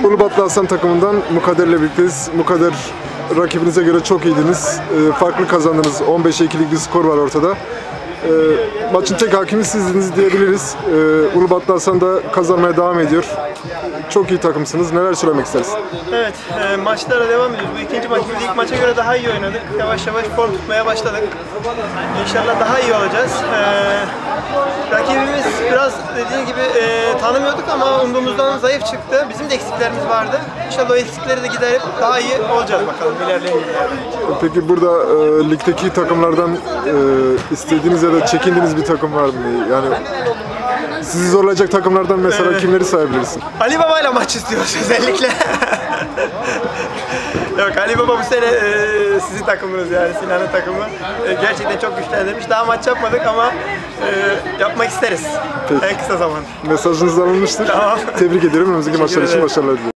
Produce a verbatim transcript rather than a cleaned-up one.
Ulubatlı Aslan takımından Mukader'le birlikteyiz. Mukader rakibinize göre çok iyiydiniz. E, farklı kazandınız. on beşe ikilik bir skor var ortada. E, maçın tek hakimi sizdiniz diyebiliriz. E, Ulubatlı Aslan da kazanmaya devam ediyor. Çok iyi takımsınız. Neler söylemek istersiniz? Evet, e, maçlara devam ediyoruz. Bu ikinci maçımız ilk maça göre daha iyi oynadık. Yavaş yavaş form tutmaya başladık. İnşallah daha iyi olacağız. E, rakibimiz biraz dediğim gibi e, tanımıyorduk ama umduğumuzdan zayıf çıktı. Bizim de eksiklerimiz vardı. İnşallah o eksikleri de giderip daha iyi olacağız bakalım ilerleyen günlerde. Peki burada e, ligdeki takımlardan e, istediğiniz ya da çekindiğiniz bir takım var mı? Yani sizi zorlayacak takımlardan mesela ee, kimleri sayabilirsin? Ali Baba ile maç istiyoruz özellikle. Yok, Ali Baba bu sene e, sizin takımınız yani Sinan'ın takımı. E, gerçekten çok güçlendirmiş. Daha maç yapmadık ama e, yapmak isteriz. Peki. En kısa zamanda. Mesajınız alınmıştır. Tamam. Tebrik ederim. Önümüzdeki maçlar için başarılar diliyorum.